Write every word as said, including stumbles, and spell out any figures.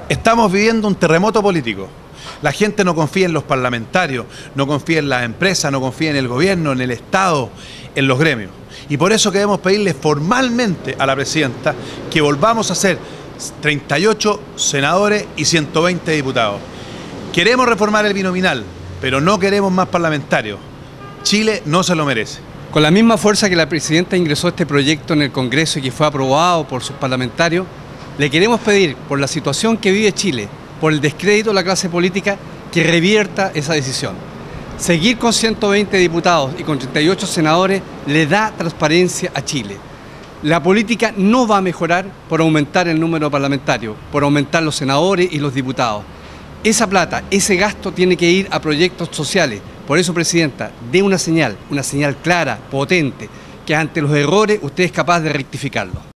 Estamos viviendo un terremoto político. La gente no confía en los parlamentarios, no confía en las empresas, no confía en el gobierno, en el Estado, en los gremios. Y por eso queremos pedirle formalmente a la presidenta que volvamos a ser treinta y ocho senadores y ciento veinte diputados. Queremos reformar el binominal, pero no queremos más parlamentarios. Chile no se lo merece. Con la misma fuerza que la presidenta ingresó este proyecto en el Congreso y que fue aprobado por sus parlamentarios, le queremos pedir, por la situación que vive Chile, por el descrédito de la clase política, que revierta esa decisión. Seguir con ciento veinte diputados y con treinta y ocho senadores le da transparencia a Chile. La política no va a mejorar por aumentar el número parlamentario, por aumentar los senadores y los diputados. Esa plata, ese gasto tiene que ir a proyectos sociales. Por eso, presidenta, dé una señal, una señal clara, potente, que ante los errores usted es capaz de rectificarlo.